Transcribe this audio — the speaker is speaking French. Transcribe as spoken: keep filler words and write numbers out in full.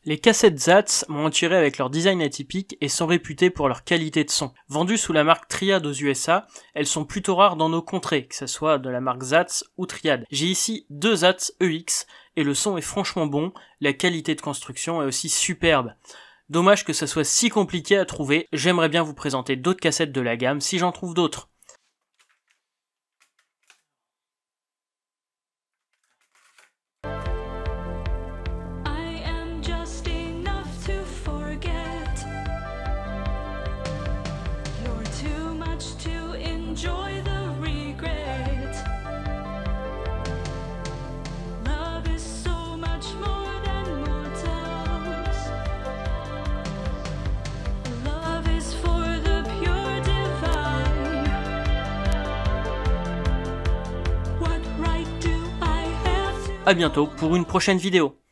Les cassettes Zatz m'ont attiré avec leur design atypique et sont réputées pour leur qualité de son. Vendues sous la marque Triad aux U S A, elles sont plutôt rares dans nos contrées, que ce soit de la marque Zatz ou Triad. J'ai ici deux Zatz E X et le son est franchement bon, la qualité de construction est aussi superbe. Dommage que ça soit si compliqué à trouver, j'aimerais bien vous présenter d'autres cassettes de la gamme si j'en trouve d'autres. À bientôt pour une prochaine vidéo.